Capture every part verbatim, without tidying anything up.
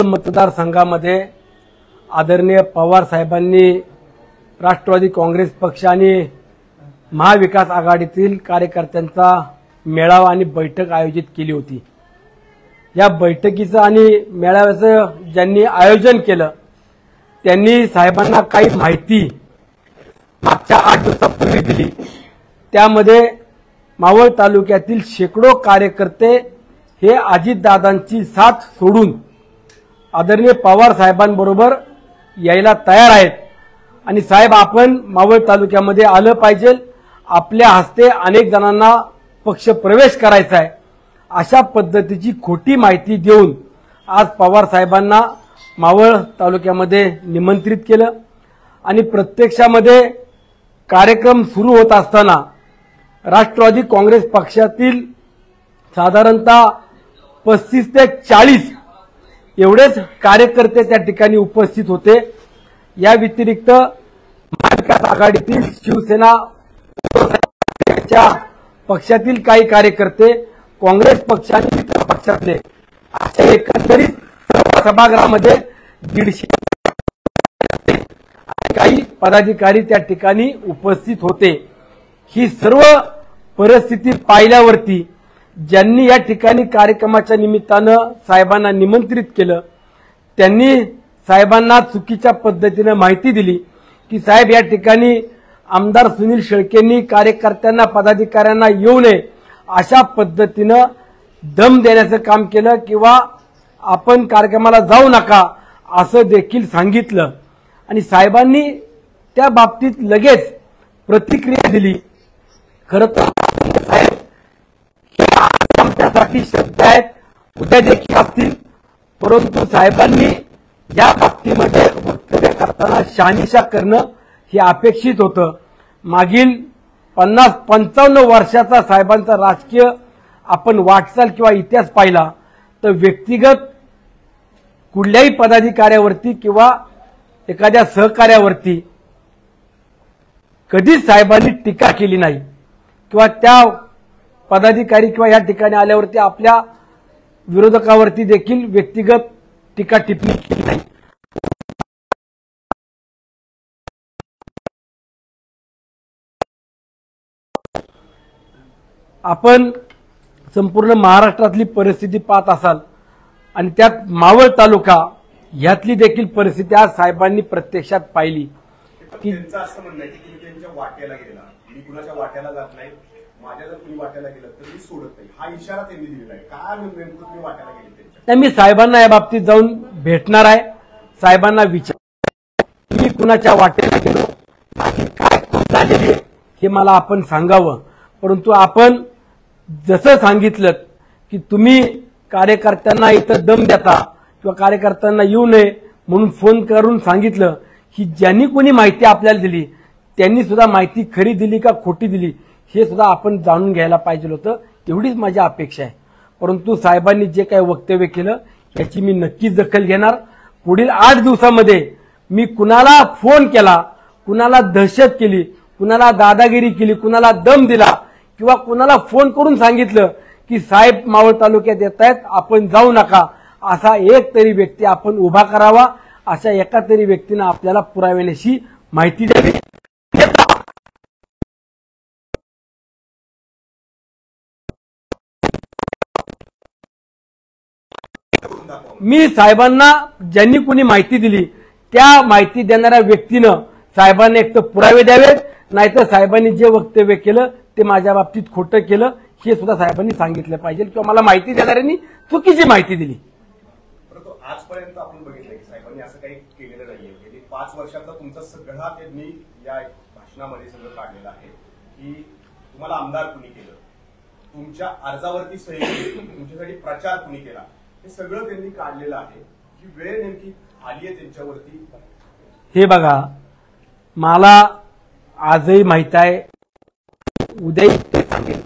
मतदारसंघामध्ये आदरणीय पवार साहेबांनी राष्ट्रवादी काँग्रेस पक्ष आणि महाविकास आघाडीतील कार्यकर्त्यांचा मेळावा आणि बैठक आयोजित केली होती। या बैठकीचं आणि मेळाव्याचं ज्यांनी आयोजन केलं त्यांनी साहेबांना काही माहिती मागच्या आठ दिवसापूर्वी दिली। त्यामध्ये मावळ तालुक्यातील शेकडो कार्यकर्ते हे अजितदादांची साथ सोडून आदरणीय पवार साहेबांबरोबर यायला तयार आहेत आणि साहेब आपण मावळ तालुक्यामध्ये आलं पाहिजे, आपल्या हस्ते अनेक जणांना पक्ष प्रवेश करायचा आहे, अशा पद्धतीची खोटी माहिती देऊन आज पवार साहेबांना मावळ तालुक्यामध्ये निमंत्रित केलं आणि प्रत्यक्षामध्ये कार्यक्रम सुरू होत असताना राष्ट्रवादी काँग्रेस पक्षातील साधारणतः पस्तीस ते चाळीस एवढेच कार्यकर्ते त्या ठिकाणी उपस्थित होते। या व्यतिरिक्त महाविकास आघाडीतील शिवसेना पक्षातील काही कार्यकर्ते, काँग्रेस पक्ष आणि इतर पक्षातले अशा एकंदरीत सभागृहामध्ये दीडशे काही पदाधिकारी त्या ठिकाणी उपस्थित होते। ही सर्व परिस्थिती पाहिल्यावरती ज्यांनी या ठिकाणी कार्यक्रमाच्या निमित्तानं साहेबांना निमंत्रित केलं त्यांनी साहेबांना चुकीच्या पद्धतीने माहिती दिली की साहेब या ठिकाणी आमदार सुनील शेळकेंनी कार्यकर्त्यांना पदाधिकाऱ्यांना येऊ नये अशा पद्धतीने दम देण्याचं काम केलं किंवा आपण कार्यक्रमाला जाऊ नका असं देखील सांगितलं आणि साहेबांनी त्या बाबतीत लगेच प्रतिक्रिया दिली। खरं तर साहेब आमच्यासाठी शब्द आहेत, उद्या देखील असतील, परंतु साहेबांनी या बाबतीमध्ये वक्तव्य करताना शहानिशा करणं हे अपेक्षित होतं। मागील पन्नास पंचावन्न वर्षाचा साहेबांचा राजकीय आपण वाटचाल किंवा इतिहास पाहिला तर व्यक्तिगत कुठल्याही पदाधिकाऱ्यावरती किंवा एखाद्या सहकार्यावरती कधीच साहेबांनी टीका केली नाही किंवा त्या पदाधिकारी किंवा या ठिकाणी आल्यावरती आपल्या विरोधकावरती देखील व्यक्तिगत टीका टिप्पणी केली नाही। आपण संपूर्ण महाराष्ट्रातली परिस्थिती पाहत असाल आणि त्यात मावळ तालुका यातली देखील परिस्थिती आज साहेबांनी प्रत्यक्षात पाहिली की त्यांचं असं म्हणणं आहे की तुम्ही त्यांच्या वाट्याला गेला, मी कुणाच्या वाट्याला जात नाही, माझ्या जर तुम्ही वाट्याला गेलं तर मी सोडत नाही, हा इशारा त्यांनी दिलेला आहे। काय नेमकं तुम्ही वाट्याला गेले त्यांच्या? मी साहेबांना या बाबतीत जाऊन भेटणार आहे, साहेबांना विचार मी कुणाच्या वाट्याला गेलो, काय झालेली हे मला आपण सांगावं। परंतु आपण जसं सांगितलं की तुम्ही कार्यकर्त्यांना इथं दम देता किंवा कार्यकर्त्यांना येऊ नये म्हणून फोन करून सांगितलं की ज्यांनी कोणी माहिती आपल्याला दिली त्यांनी सुद्धा माहिती खरी दिली का खोटी दिली हे सुद्धा आपण जाणून घ्यायला पाहिजे होतं, एवढीच माझी अपेक्षा आहे। परंतु साहेबांनी जे काही वक्तव्य केलं याची मी नक्कीच दखल घेणार। पुढील आठ दिवसामध्ये मी कुणाला फोन केला, कुणाला दहशत केली, कुणाला दादागिरी केली, कुणाला दम दिला किंवा कुणाला फोन करून सांगितलं की साहेब मावळ तालुक्यात येत आहेत आपण जाऊ नका, असा एक तरी व्यक्ती आपण उभा करावा, अशा एका तरी व्यक्तीनं आपल्याला पुराव्याशी माहिती द्यावी। मी साहेबांना ज्यांनी कोणी माहिती दिली त्या माहिती देणाऱ्या व्यक्तीनं साहेबांना एक तर पुरावे द्यावेत, नाहीतर साहेबांनी जे वक्तव्य केलं ते माझ्या बाबतीत खोटं केलं हे सुद्धा साहेबांनी सांगितलं पाहिजे किंवा मला माहिती देणाऱ्यांनी चुकीची माहिती दिली। परंतु आजपर्यंत आपण बघितलं की साहेबांनी असं काही केलेलं नाहीये। गेली पाच वर्षातला तुमचा सगळा त्यांनी या भाषणामध्ये सगळं काढलेलं आहे की तुम्हाला आमदार कुणी केलं, तुमच्या अर्जावरती सही केली, तुमच्यासाठी प्रचार कुणी केला, हे सगळं त्यांनी काढलेलं आहे। ही वेळ नेमकी आली आहे त्यांच्यावरती। हे बघा, मला आजही माहित आहे, उद्याही ते सांगेल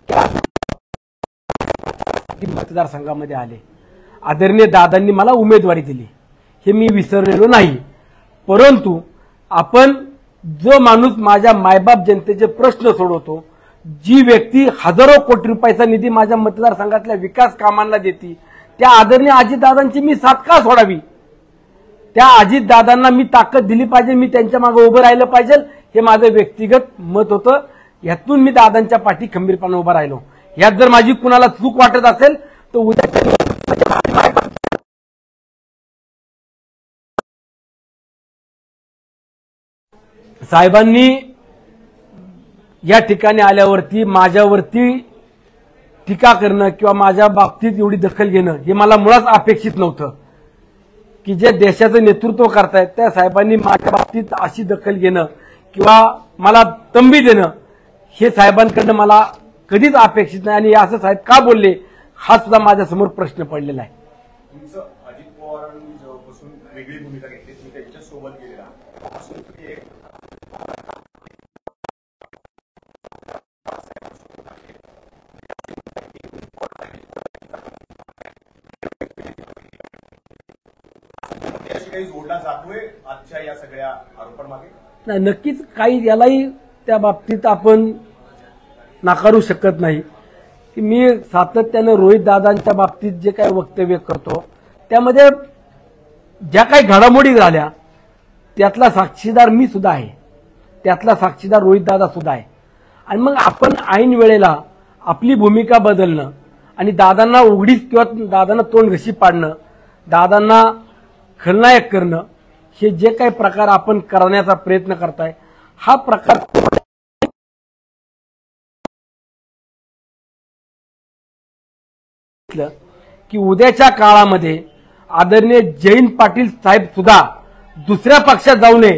की मतदारसंघामध्ये आले, आदरणीय दादांनी मला उमेदवारी दिली, हे मी विसरलेलो नाही। परंतु आपण जो माणूस माझ्या मायबाप जनतेचे प्रश्न सोडवतो, जी व्यक्ती हजारो कोटी रुपयाचा निधी माझ्या मतदारसंघातल्या विकास कामांना देते, त्या आदरणीय अजितदादांची मी साथ का सोडावी? त्या अजितदादांना मी ताकद दिली पाहिजे, मी त्यांच्या मागे उभं राहिलं पाहिजे, हे माझं व्यक्तिगत मत होतं. यातून मी दादांच्या पाठी खंबीरपणे उभा राहिलो. यात जर माझी कुणाला चूक वाटत असेल तर उद्या साहेबांनी या ठिकाणी आल्यावरती माझ्यावरती टीका करणं किंवा माझ्या बाबतीत एवढी दखल घेणं हे मला मुळात अपेक्षित नव्हतं. की जे देशाचं नेतृत्व करतायत त्या साहेबांनी माझ्या बाबतीत अशी दखल घेणं किंवा मला तंबी देणं हे साहेबांकडनं मला कधीच अपेक्षित नाही. आणि असं साहेब का बोलले हा सुद्धा माझ्यासमोर प्रश्न पडलेला आहे. तुमचं अजित पवारांनी जेव्हापासून वेगळी भूमिका घेतली, तुम्ही त्यांच्या सोबत गेलेला असून तुम्ही एक काही जोडला जातोय आजच्या या सगळ्या आरोपांमागे? नाही, नक्कीच काही यालाही त्या बाबतीत आपण नाकारू शकत नाही की मी सातत्यानं रोहित दादांच्या बाबतीत जे काही वक्तव्य करतो त्यामध्ये ज्या काही घडामोडी झाल्या त्यातला साक्षीदार मी सुद्धा आहे, त्यातला साक्षीदार रोहित दादा सुद्धा आहे. आणि मग आपण ऐन वेळेला आपली भूमिका बदलणं आणि दादांना उघडीच किंवा दादांना तोंड घशी पाडणं, दादांना खलनायक करणं हे जे काही प्रकार आपण करण्याचा प्रयत्न करताय हा प्रकार की उद्याच्या काळामध्ये आदरणीय जयंत पाटील साहेब सुद्धा दुसऱ्या पक्षात जाऊ नये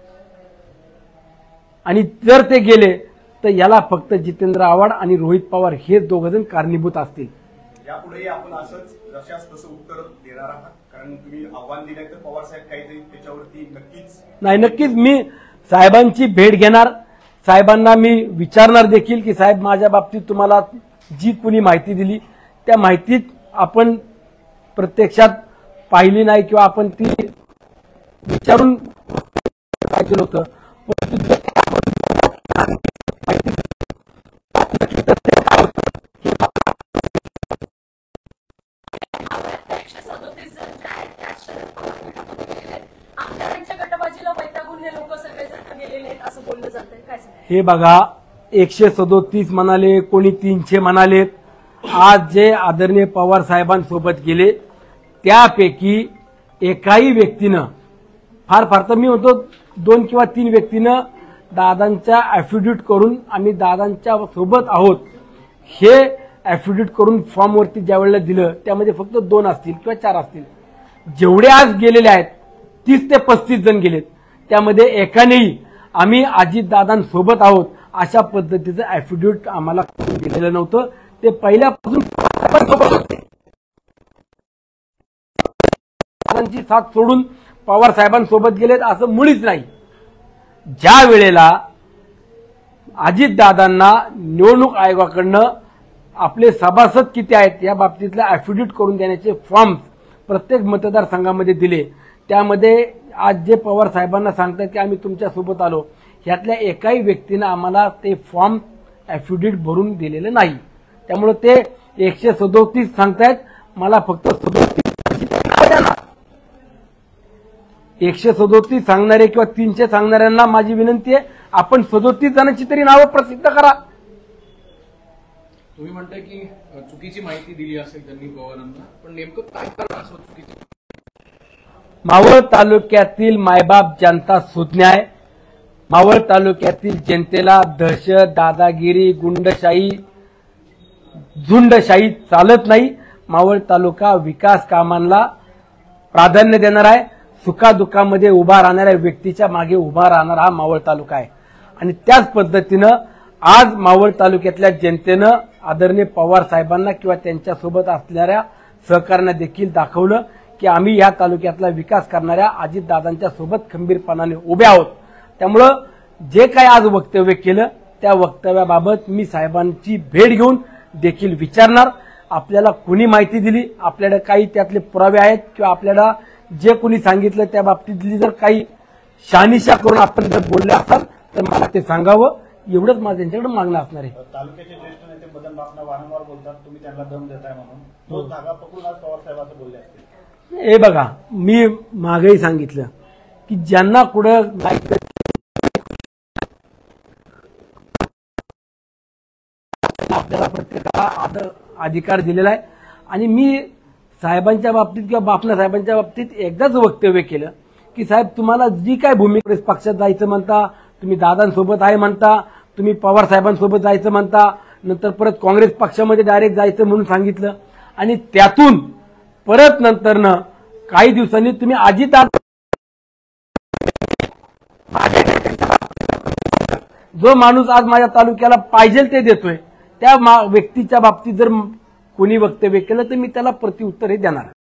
आणि जर ते गेले तर याला फक्त जितेंद्र आव्हाड आणि रोहित पवार हे दोघजण कारणीभूत असतील. यापुढेही आपण असंच जशास तसं उत्तर देणार आहात? कारण तुम्ही आव्हान दिलंय तर पवार साहेब काहीतरी त्याच्यावरती नक्कीच नाही नक्कीच मी साहेबांची भेट घेणार, साहेबांना मी विचारणार देखील की साहेब माझ्या बाबतीत तुम्हाला जी कुणी माहिती दिली त्या माहितीत आपण प्रत्यक्षात पाहिली नाही किंवा आपण ती विचारून काय केलं होतं. हे बघा एकशे सदोतीस म्हणाले, कोणी तीनशे म्हणालेत. आज जे आदरणीय पवार साहेबांसोबत गेले त्यापैकी एकाही व्यक्तीनं, फार फार तर मी म्हणतो दोन किंवा तीन व्यक्तीनं दादांच्या ऍफिडेव्हिट करून आम्ही दादांच्या सोबत आहोत हे ऍफिडेव्हिट करून फॉर्मवरती ज्या वेळेला दिलं त्यामध्ये फक्त दोन असतील किंवा चार असतील. जेवढे आज गेलेले आहेत तीस ते पस्तीस जण गेलेत त्यामध्ये एकानेही आम्ही अजितदादांसोबत आहोत अशा पद्धतीचं ऍफिडेव्हिट आम्हाला दिलेलं नव्हतं. ते पहिल्यापासून दादांची साथ सोडून पवार साहेबांसोबत गेलेत असं मुळीच नाही. ज्या वेळेला अजितदादांना निवडणूक आयोगाकडनं आपले सभासद किती आहेत या बाबतीतले ऍफिडेव्हिट करून देण्याचे फॉर्म प्रत्येक मतदारसंघामध्ये दिले. त्यामध्ये आज जे पवार साहेबांना सांगतात की आम्ही तुमच्यासोबत आलो यातल्या एकाही व्यक्तीनं आम्हाला ते फॉर्म ऍफिडेव्हिट भरून दिलेलं नाही. त्यामुळे ते एकशे सदोतीस सांगतायत, मला फक्त सदोतीस एकशे सदोतीस सांगणारे किंवा तीनशे सांगणाऱ्यांना माझी विनंती आहे आपण सदोतीस जणांची तरी नावं प्रसिद्ध करा. तुम्ही म्हणताय की चुकीची माहिती दिली असेल त्यांनी पवारांना, पण नेमकं काय कारण असं चुकीची? मावळ तालुक्यातील मायबाप जनता सुज्ञाय, मावळ तालुक्यातील जनतेला दहशत, दादागिरी, गुंडशाही, झुंडशाही चालत नाही. मावळ तालुका विकास कामांना प्राधान्य देणार आहे. सुखादुःखामध्ये उभा राहणाऱ्या व्यक्तीच्या मागे उभा राहणारा हा मावळ तालुका आहे. आणि त्याच पद्धतीनं आज मावळ तालुक्यातल्या जनतेनं आदरणीय पवार साहेबांना किंवा त्यांच्यासोबत असणाऱ्या सहकार्यांना देखील दाखवलं की आम्ही या तालुक्यातला विकास करणाऱ्या अजितदादांच्या सोबत खंबीरपणाने उभे आहोत. त्यामुळं जे काही आज वक्तव्य केलं त्या वक्तव्याबाबत मी साहेबांची भेट घेऊन देखील विचारणार. आपल्याला कुणी माहिती दिली, आपल्याला काही त्यातले पुरावे आहेत किंवा आपल्याला जे कुणी सांगितलं त्या बाबतीतली जर काही शहानिशा करून आपण जर बोलले असाल तर मला ते सांगावं. एवढंच माझं त्यांच्याकडे मागणं असणार आहे. तालुक्याचे ज्येष्ठ नेते मदन बापना वारंवार बोलतात तुम्ही त्यांना दम देताय म्हणून, तो धागा पकडून आज पवार साहेब असं बोलले असतील. हे बघा, मी मागेही सांगितलं की ज्यांना कुठं आपल्याला प्रत्येकाला आदर अधिकार दिलेला आहे. आणि मी साहेबांच्या बाबतीत किंवा बापना साहेबांच्या बाबतीत एकदाच वक्तव्य केलं की साहेब, तुम्हाला जी काय भूमिका पक्षात जायचं म्हणता, तुम्ही दादांसोबत आहे म्हणता, तुम्ही पवार साहेबांसोबत जायचं म्हणता, नंतर परत काँग्रेस पक्षामध्ये डायरेक्ट जायचं म्हणून सांगितलं, आणि त्यातून परत नंतरनं काही दिवसांनी तुम्ही अजित जो माणूस आज माझ्या तालुक्याला पाहिजे ते देतोय, त्या व्यक्तीच्या बाबतीत जर कोणी वक्तव्य केलं तर मी त्याला प्रत्युत्तर हे देणार.